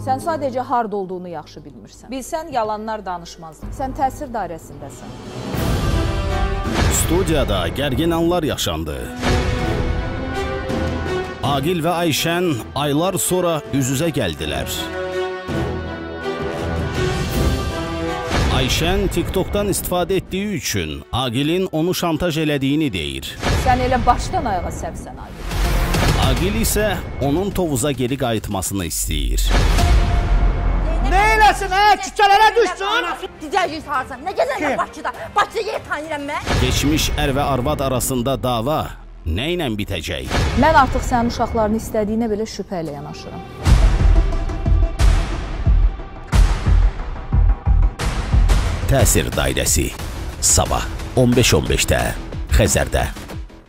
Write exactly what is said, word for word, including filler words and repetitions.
Sən sadəcə harda olduğunu yaxşı bilmirsən. Bilsən, yalanlar danışmazdın. Sən təsir dairəsindəsən. Studiyada gərgin anlar yaşandı. Agil və Ayşən aylar sonra üz-üzə gəldilər. Ayşən TikTok'dan istifadə etdiyi üçün Agilin onu şantaj elədiyini deyir. Sən elə başdan ayağa səvsən, Agil. Agil isə onun Tovuza geri qayıtmasını istəyir. Nə eləsin, hə? Küçələrə düşsün? Dizəcək sarsan, nə gəzərlər Bakıda? Bakıda yer tanıyıram mən. Keçmiş ər və arvad arasında dava nə ilə bitəcək? Mən artıq sənin uşaqlarını istədiyinə belə şübhə ilə yanaşıram. Təsir dairəsi sabah on beş on beşdə Xəzərdə.